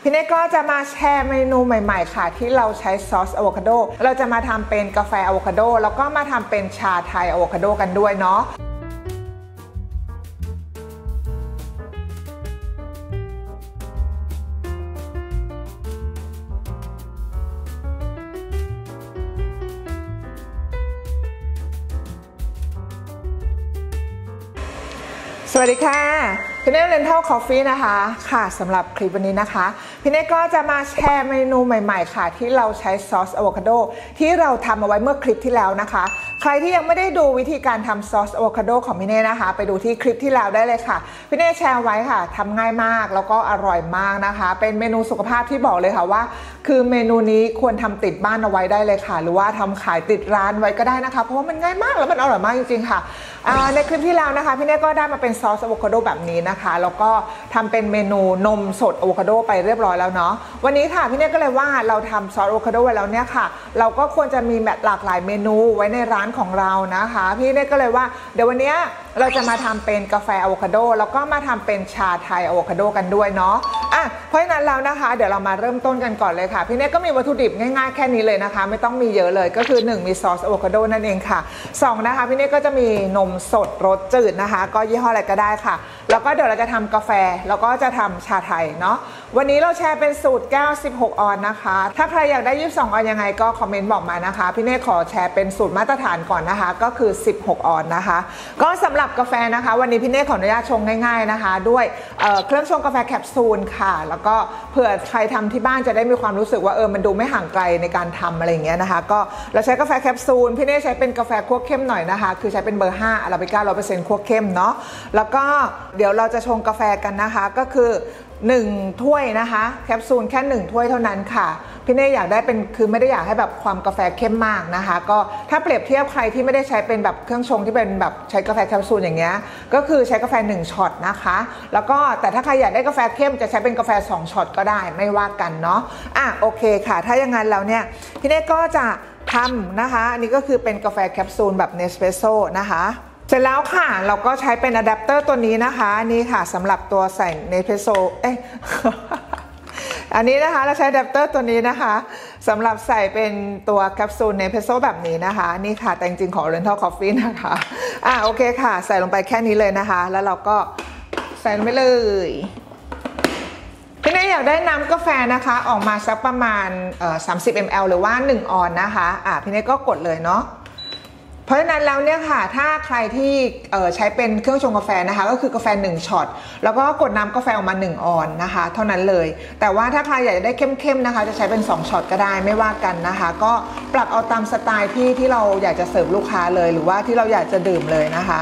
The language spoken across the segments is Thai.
พี่เนก็จะมาแชร์เมนูใหม่ๆค่ะที่เราใช้ซอสอะโวคาโดเราจะมาทำเป็นกาแฟอะโวคาโดแล้วก็มาทำเป็นชาไทยอะโวคาโดกันด้วยเนาะสวัสดีค่ะพี่เน Rental Coffee นะคะค่ะสำหรับคลิปวันนี้นะคะพี่เนก็จะมาแชร์เมนูใหม่ๆค่ะที่เราใช้ซอสอะโวคาโดที่เราทำเอาไว้เมื่อคลิปที่แล้วนะคะใครที่ยังไม่ได้ดูวิธีการทำซอสอะโวคาโดของพี่เนนะคะไปดูที่คลิปที่แล้วได้เลยค่ะพี่เนแชร์ไว้ค่ะทำง่ายมากแล้วก็อร่อยมากนะคะเป็นเมนูสุขภาพที่บอกเลยค่ะว่าคือเมนูนี้ควรทำติดบ้านเอาไว้ได้เลยค่ะหรือว่าทำขายติดร้านไว้ก็ได้นะคะเพราะว่ามันง่ายมากแล้วมันอร่อยมากจริงๆค่ะในคลิปที่แล้วนะคะพี่เนก็ได้มาเป็นซอสอะโวคาโดแบบนี้นะคะแล้วก็ทำเป็นเมนูนมสดอะโวคาโดไปเรียบร้อยแล้วเนาะวันนี้ค่ะพี่เนก็เลยว่าเราทำซอสอะโวคาโดไว้แล้วเนี่ยค่ะเราก็ควรจะมีแบบหลากหลายเมนูไว้ในร้านของเรานะคะพี่เนก็เลยว่าเดี๋ยววันนี้เราจะมาทำเป็นกาแฟอะโวคาโดแล้วก็มาทำเป็นชาไทยอะโวคาโดกันด้วยเนาะเพราะฉะนั้นแล้วนะคะเดี๋ยวเรามาเริ่มต้นกันก่อนเลยค่ะพี่เนก็มีวัตถุดิบง่ายๆแค่นี้เลยนะคะไม่ต้องมีเยอะเลยก็คือ1มีซอสอะโวคาโดนั่นเองค่ะ2นะคะพี่เนก็จะมีนมสดรสจืดนะคะก็ยี่ห้ออะไรก็ได้ค่ะแล้วก็เดี๋ยวเราจะทำกาแฟแล้วก็จะทำชาไทยเนาะวันนี้เราแชร์เป็นสูตรแก้ว16ออนนะคะถ้าใครอยากได้22ออนยังไงก็คอมเมนต์บอกมานะคะพี่เนขอแชร์เป็นสูตรมาตรฐานก่อนนะคะก็คือ16ออนนะคะก็สำหรับกาแฟนะคะวันนี้พี่เนขออนุญาตชงง่ายๆนะคะด้วยเครื่องชงกาแฟแคปซูลค่ะแล้วก็เผื่อใครทำที่บ้านจะได้มีความรู้สึกว่ามันดูไม่ห่างไกลในการทำอะไรอย่างเงี้ยนะคะก็เราใช้กาแฟแคปซูลพี่เนใช้เป็นกาแฟคั่วเข้มหน่อยนะคะคือใช้เป็นเบอร์5อาราบิก้า 100% คั่วเข้มเนาะแล้วก็เดี๋ยวเราจะชงกาแฟกันนะคะก็คือ1ถ้วยนะคะแคปซูลแค่1ถ้วยเท่านั้นค่ะพี่เน่อยากได้เป็นคือไม่ได้อยากให้แบบความกาแฟเข้มมากนะคะก็ถ้าเปรียบเทียบใครที่ไม่ได้ใช้เป็นแบบเครื่องชงที่เป็นแบบใช้กาแฟแคปซูลอย่างเงี้ยก็คือใช้กาแฟ1ช็อตนะคะแล้วก็แต่ถ้าใครอยากได้กาแฟเข้มจะใช้เป็นกาแฟ2ช็อตก็ได้ไม่ว่ากันเนาะโอเคค่ะถ้าอย่างนั้นแล้วเนี่ยพี่เน่ก็จะทำนะคะอันนี้ก็คือเป็นกาแฟแคปซูลแบบเนสเปรสโซ่นะคะเสร็จแล้วค่ะเราก็ใช้เป็นอะแดปเตอร์ตัวนี้นะคะนี่ค่ะสำหรับตัวใส่เนสเปรสโซ่อันนี้นะคะเราใช้อะแดปเตอร์ตัวนี้นะคะสำหรับใส่เป็นตัวแคปซูลเนสเปรสโซ่แบบนี้นะคะนี่ค่ะแต่จริงๆของ Rental Coffee นะคะโอเคค่ะใส่ลงไปแค่นี้เลยนะคะแล้วเราก็ใส่ลงไปเลยพี่เนยอยากได้น้ำกาแฟนะคะออกมาสักประมาณ30 ml หรือว่า1ออนนะคะพี่เนยก็กดเลยเนาะเพราะฉะนั้นแล้วเนี่ยค่ะถ้าใครที่ใช้เป็นเครื่องชงกาแฟนะคะก็คือกาแฟ1ช็อตแล้วก็กดน้ำกาแฟออกมา1ออนนะคะเท่านั้นเลยแต่ว่าถ้าใครอยากได้เข้มๆนะคะจะใช้เป็น2ช็อตก็ได้ไม่ว่ากันนะคะก็ปรับเอาตามสไตล์ที่เราอยากจะเสิร์ฟลูกค้าเลยหรือว่าที่เราอยากจะดื่มเลยนะคะ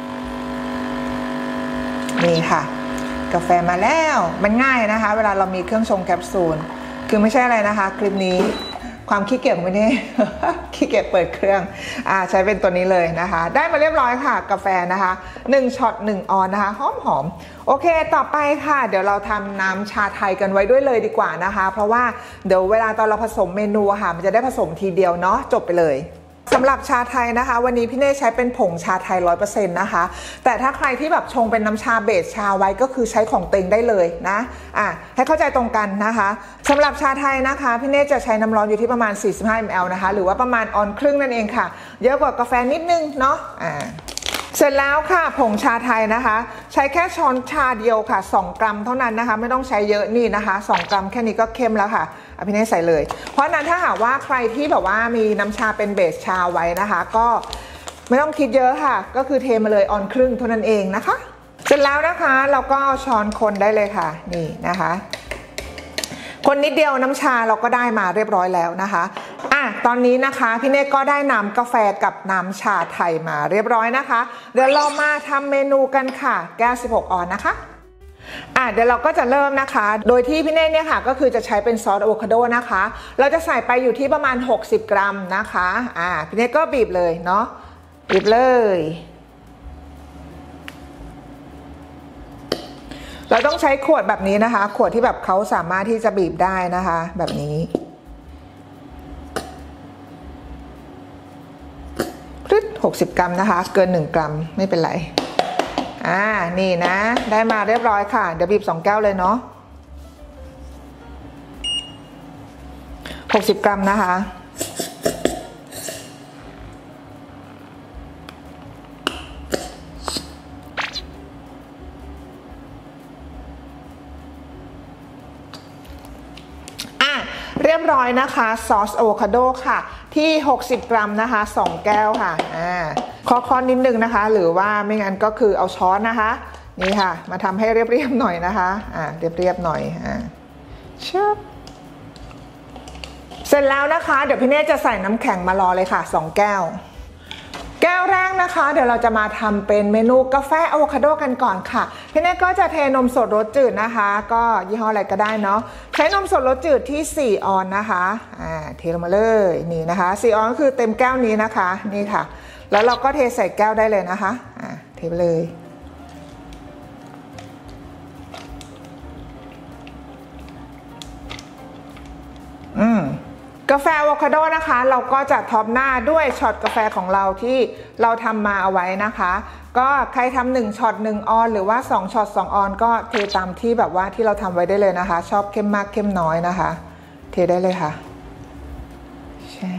นี่ค่ะกาแฟมาแล้วมันง่ายนะคะเวลาเรามีเครื่องชงแคปซูลคือไม่ใช่อะไรนะคะคลิปนี้ความขี้เกียจไม่ได้ ขี้เกียจเปิดเครื่องใช้เป็นตัวนี้เลยนะคะได้มาเรียบร้อยค่ะกาแฟนะคะ1ช็อต1ออนนะคะหอมโอเคต่อไปค่ะเดี๋ยวเราทำน้ำชาไทยกันไว้ด้วยเลยดีกว่านะคะเพราะว่าเดี๋ยวเวลาตอนเราผสมเมนูค่ะมันจะได้ผสมทีเดียวเนาะจบไปเลยสำหรับชาไทยนะคะวันนี้พี่เน่ใช้เป็นผงชาไทย 100% นะคะแต่ถ้าใครที่แบบชงเป็นน้ำชาเบสชาไว้ก็คือใช้ของเต็งได้เลยนะให้เข้าใจตรงกันนะคะสำหรับชาไทยนะคะพี่เน่จะใช้น้ำร้อนอยู่ที่ประมาณ45 ml นะคะหรือว่าประมาณออนครึ่งนั่นเองค่ะเยอะกว่ากาแฟนิดนึงเนาะเสร็จแล้วค่ะผงชาไทยนะคะใช้แค่ช้อนชาเดียวค่ะ2 กรัมเท่านั้นนะคะไม่ต้องใช้เยอะนี่นะคะ2 กรัมแค่นี้ก็เข้มแล้วค่ะพี่เน่ใส่เลยเพราะนั้นถ้าหากว่าใครที่แบบว่ามีน้ำชาเป็นเบสชาไว้นะคะก็ไม่ต้องคิดเยอะค่ะก็คือเทมาเลยออนครึ่งเท่านั้นเองนะคะเสร็จแล้วนะคะเราก็เอาช้อนคนได้เลยค่ะนี่นะคะคนนิดเดียวน้ำชาเราก็ได้มาเรียบร้อยแล้วนะคะตอนนี้นะคะพี่เนกก็ได้น้ำกาแฟกับน้ำชาไทยมาเรียบร้อยนะคะเดี๋ยวเรามาทำเมนูกันค่ะแก้ว16ออนนะคะเดี๋ยวเราก็จะเริ่มนะคะโดยที่พี่เน่เนี่ยค่ะก็คือจะใช้เป็นซอสอะโวคาโดนะคะเราจะใส่ไปอยู่ที่ประมาณ60 กรัมนะคะพี่เน่ก็บีบเลยเนาะบีบเลยเราต้องใช้ขวดแบบนี้นะคะขวดที่แบบเขาสามารถที่จะบีบได้นะคะแบบนี้60 กรัมนะคะเกิน1 กรัมไม่เป็นไรนี่นะได้มาเรียบร้อยค่ะเดี๋ยวบีบ2 แก้วเลยเนาะ 60 กรัมนะคะเรียบร้อยนะคะซอสอะโวคาโดค่ะที่60 กรัมนะคะ2แก้วค่ะข้อนิดนึงนะคะหรือว่าไม่งั้นก็คือเอาช้อนนะคะนี่ค่ะมาทำให้เรียบๆหน่อยนะคะเรียบๆหน่อยชึบเสร็จแล้วนะคะเดี๋ยวพี่เนตจะใส่น้ำแข็งมารอเลยค่ะ2แก้วแก้วแรกนะคะเดี๋ยวเราจะมาทำเป็นเมนูกาแฟอะโวคาโดกันก่อนค่ะพี่เนตก็จะเทนมสดรสจืดนะคะก็ยี่ห้ออะไรก็ได้เนาะใช้นมสดรสจืดที่4 ออนนะคะเทลงมาเลยนี่นะคะ4 ออนก็คือเต็มแก้วนี้นะคะนี่ค่ะแล้วเราก็เทใส่แก้วได้เลยนะคะเทไปเลยกาแฟอะโวคาโดนะคะเราก็จะท็อปหน้าด้วยช็อตกาแฟของเราที่เราทำมาเอาไว้นะคะก็ใครทำ1ช็อต1 ออนหรือว่า2ช็อต2 ออนก็เทตามที่แบบว่าที่เราทำไว้ได้เลยนะคะชอบเข้มมากเข้มน้อยนะคะเทได้เลยค่ะแช่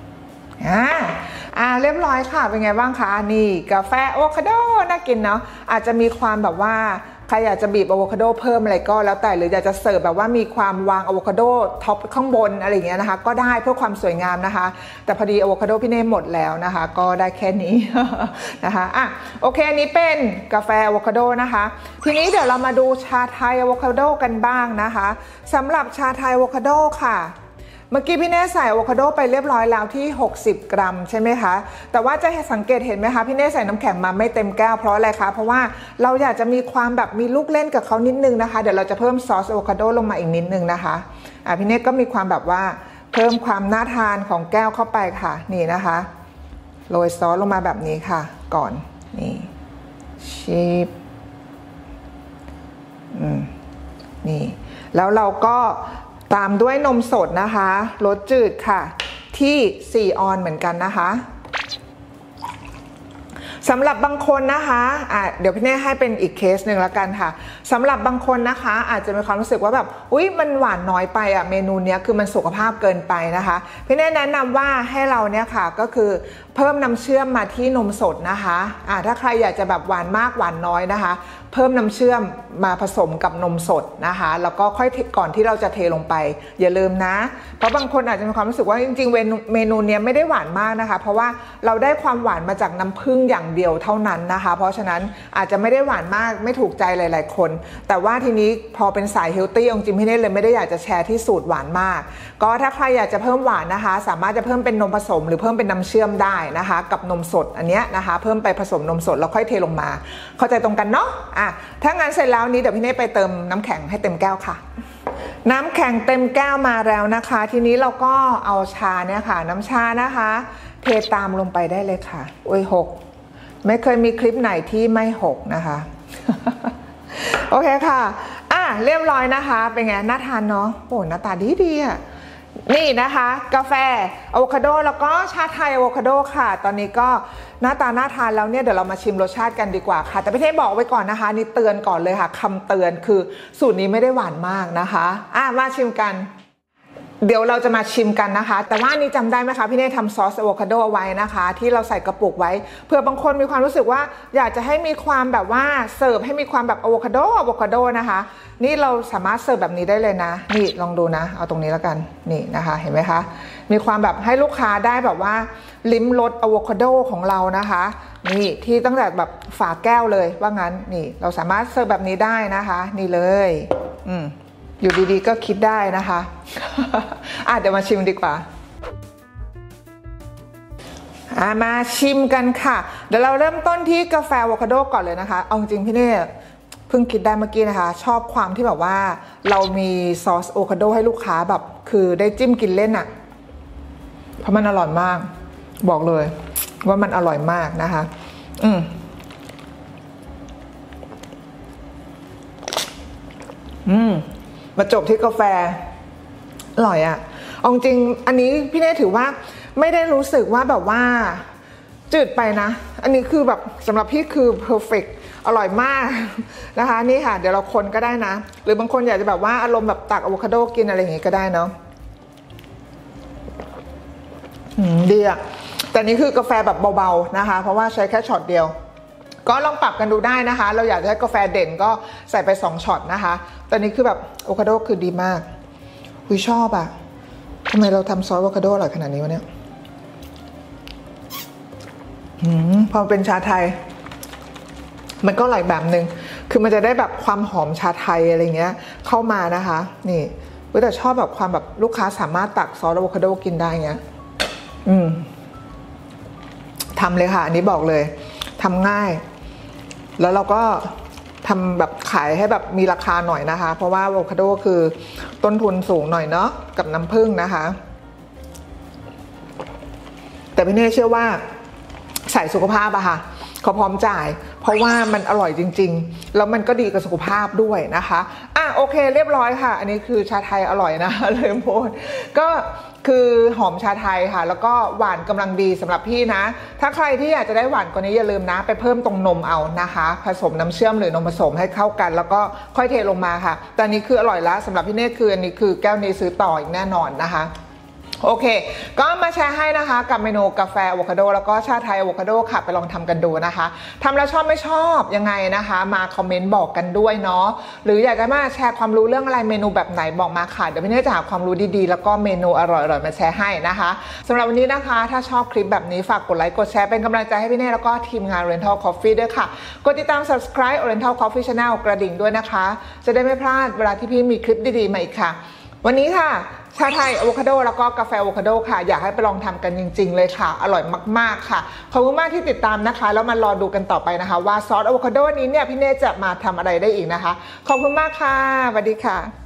เรียบร้อยค่ะเป็นไงบ้างคะนี่กาแฟอะโวคาโดน่ากินเนาะอาจจะมีความแบบว่าใครอยากจะบีบอะโวคาโดเพิ่มอะไรก็แล้วแต่หรืออยากจะเสิร์ฟแบบว่ามีความวางอะโวคาโดท็อปข้างบนอะไรอย่างเงี้ยนะคะก็ได้เพื่อความสวยงามนะคะแต่พอดีอะโวคาโดพี่เน่หมดแล้วนะคะก็ได้แค่นี้ นะคะโอเคอันนี้เป็นกาแฟอะโวคาโดนะคะทีนี้เดี๋ยวเรามาดูชาไทยอะโวคาโดกันบ้างนะคะสำหรับชาไทยอะโวคาโดค่ะเมื่อกี้พี่เน่ใส่อะโวคาโดไปเรียบร้อยแล้วที่60 กรัมใช่ไหมคะแต่ว่าจะสังเกตเห็นไหมคะพี่เน่ใส่น้ำแข็งมาไม่เต็มแก้วเพราะอะไรคะเพราะว่าเราอยากจะมีความแบบมีลูกเล่นกับเขานิดนึงนะคะเดี๋ยวเราจะเพิ่มซอสอะโวคาโดลงมาอีกนิดนึงนะคะพี่เน่ก็มีความแบบว่าเพิ่มความน่าทานของแก้วเข้าไปค่ะนี่นะคะโรยซอสลงมาแบบนี้ค่ะก่อนนี่ชิปนี่แล้วเราก็ตามด้วยนมสดนะคะรสจืดค่ะที่4 ออนเหมือนกันนะคะสำหรับบางคนนะคะเดี๋ยวพี่เน่ให้เป็นอีกเคสหนึ่งละกันค่ะสำหรับบางคนนะคะอาจจะมีความรู้สึกว่าแบบอุ๊ยมันหวานน้อยไปเมนูนี้คือมันสุขภาพเกินไปนะคะพี่เน่แนะนำว่าให้เราเนี่ยค่ะก็คือเพิ่มน้ำเชื่อมมาที่นมสดนะคะถ้าใครอยากจะแบบหวานมากหวานน้อยนะคะเพิ่มน้ำเชื่อมมาผสมกับนมสดนะคะแล้วก็ค่อยก่อนที่เราจะเทลงไปอย่าลืมนะเพราะบางคนอาจจะมีความรู้สึกว่าจริงๆเมนูนี้ไม่ได้หวานมากนะคะเพราะว่าเราได้ความหวานมาจากน้ำผึ้งอย่างเดียวเท่านั้นนะคะเพราะฉะนั้นอาจจะไม่ได้หวานมากไม่ถูกใจหลายๆคนแต่ว่าทีนี้พอเป็นสายเฮลตี้จริงๆพี่เน่เลยไม่ได้อยากจะแชร์ที่สูตรหวานมากก็ถ้าใครอยากจะเพิ่มหวานนะคะสามารถจะเพิ่มเป็นนมผสมหรือเพิ่มเป็นน้ำเชื่อมได้นะคะกับนมสดอันเนี้ยนะคะเพิ่มไปผสมนมสดแล้วค่อยเทลงมาเข้าใจตรงกันเนาะถ้างานเสร็จแล้วนี้เดี๋ยวพี่เน่ไปเติมน้ำแข็งให้เต็มแก้วค่ะน้ำแข็งเต็มแก้วมาแล้วนะคะทีนี้เราก็เอาชาเนี่ยค่ะน้ำชานะคะเทตามลงไปได้เลยค่ะโอ้ยหกไม่เคยมีคลิปไหนที่ไม่หกนะคะ โอเคค่ะเรียบร้อยนะคะเป็นไงน่าทานเนาะโอ้หน้าตาดีนี่นะคะกาแฟอะโวคาโดแล้วก็ชาไทยอะโวคาโดค่ะตอนนี้ก็หน้าตาน่าทานแล้วเนี่ยเดี๋ยวเรามาชิมรสชาติกันดีกว่าค่ะแต่พี่เทพบอกไว้ก่อนนะคะนี่เตือนก่อนเลยค่ะคำเตือนคือสูตรนี้ไม่ได้หวานมากนะคะมาชิมกันเดี๋ยวเราจะมาชิมกันนะคะแต่ว่านี่จำได้ไหมคะพี่เน่ทำซอสอะโวคาโดเอาไว้นะคะที่เราใส่กระปุกไว้เผื่อบางคนมีความรู้สึกว่าอยากจะให้มีความแบบว่าเสิร์ฟให้มีความแบบอะโวคาโดนะคะนี่เราสามารถเสิร์ฟแบบนี้ได้เลยนะนี่ลองดูนะเอาตรงนี้แล้วกันนี่นะคะเห็นไหมคะมีความแบบให้ลูกค้าได้แบบว่าลิ้มรสอะโวคาโดของเรานะคะนี่ที่ตั้งแต่แบบฝาแก้วเลยว่างั้นนี่เราสามารถเสิร์ฟแบบนี้ได้นะคะนี่เลยอยู่ดีๆก็คิดได้นะคะเดี๋ยวมาชิมดีกว่ามาชิมกันค่ะเดี๋ยวเราเริ่มต้นที่กาแฟอะโวคาโดก่อนเลยนะคะเอาจริงพี่เน่เพิ่งคิดได้เมื่อกี้นะคะชอบความที่แบบว่าเรามีซอสอะโวคาโดให้ลูกค้าแบบคือได้จิ้มกินเล่นเพราะมันอร่อยมากบอกเลยว่ามันอร่อยมากนะคะมาจบที่กาแฟอร่อยเอาจริงอันนี้พี่เน่ถือว่าไม่ได้รู้สึกว่าแบบว่าจืดไปนะอันนี้คือแบบสำหรับพี่คือเพอร์เฟกต์อร่อยมากนะคะนี่ค่ะเดี๋ยวเราคนก็ได้นะหรือบางคนอยากจะแบบว่าอารมณ์แบบตักอะโวคาโดกินอะไรอย่างงี้ก็ได้เนาะดีอะแต่นี้คือกาแฟแบบเบาๆนะคะเพราะว่าใช้แค่ช็อตเดียวก็ลองปรับกันดูได้นะคะเราอยากให้กาแฟเด่นก็ใส่ไป2ช็อตนะคะตอนนี้คือแบบอะโวคาโดคือดีมากชอบอะทำไมเราทำซอสอะโวคาโดอร่อยขนาดนี้วะเนี่ยพอเป็นชาไทยมันก็อร่อยแบบนึงคือมันจะได้แบบความหอมชาไทยอะไรเงี้ยเข้ามานะคะนี่แต่ชอบแบบความแบบลูกค้าสามารถตักซอสอะโวคาโดกินได้เงี้ยทำเลยค่ะอันนี้บอกเลยทำง่ายแล้วเราก็ทำแบบขายให้แบบมีราคาหน่อยนะคะเพราะว่าอะโวคาโดคือต้นทุนสูงหน่อยเนาะกับน้ำผึ้งนะคะแต่พี่เน่เชื่อว่าใส่สุขภาพอะค่ะเขาพร้อมจ่ายเพราะว่ามันอร่อยจริงๆแล้วมันก็ดีกับสุขภาพด้วยนะคะโอเคเรียบร้อยค่ะอันนี้คือชาไทยอร่อยนะเลยโพสก็คือหอมชาไทยค่ะแล้วก็หวานกำลังดีสำหรับพี่นะถ้าใครที่อยากจะได้หวานกว่านี้อย่าลืมนะไปเพิ่มตรงนมเอานะคะผสมน้ำเชื่อมหรือนมผสมให้เข้ากันแล้วก็ค่อยเทลงมาค่ะแต่อันนี้คืออร่อยแล้วสำหรับพี่เนตคืออันนี้คือแก้วนี้ซื้อต่ออีกแน่นอนนะคะโอเคก็มาแชร์ให้นะคะกับเมนูกาแฟอะโวคาโดแล้วก็ชาไทยอะโวคาโดค่ะไปลองทำกันดูนะคะทำแล้วชอบไม่ชอบยังไงนะคะมาคอมเมนต์บอกกันด้วยเนาะหรืออยากจะมาแชร์ความรู้เรื่องอะไรเมนูแบบไหนบอกมาค่ะเดี๋ยวพี่เน่จะหาความรู้ดีๆแล้วก็เมนูอร่อยๆมาแชร์ให้นะคะสำหรับวันนี้นะคะถ้าชอบคลิปแบบนี้ฝากกดไลค์กดแชร์เป็นกำลังใจให้พี่เน่แล้วก็ทีมงาน Oriental Coffee ด้วยค่ะกดติดตาม subscribe Oriental Coffee Channel กระดิ่งด้วยนะคะจะได้ไม่พลาดเวลาที่พี่มีคลิปดีๆมาอีกค่ะวันนี้ค่ะชาไทยอะโวคาโดแล้วก็กาแฟอะโวคาโดค่ะอยากให้ไปลองทำกันจริงๆเลยค่ะอร่อยมากๆค่ะขอบคุณมากที่ติดตามนะคะแล้วมารอดูกันต่อไปนะคะว่าซอสอะโวคาโดนี้เนี่ยพี่เน่จะมาทำอะไรได้อีกนะคะขอบคุณมากค่ะสวัสดีค่ะ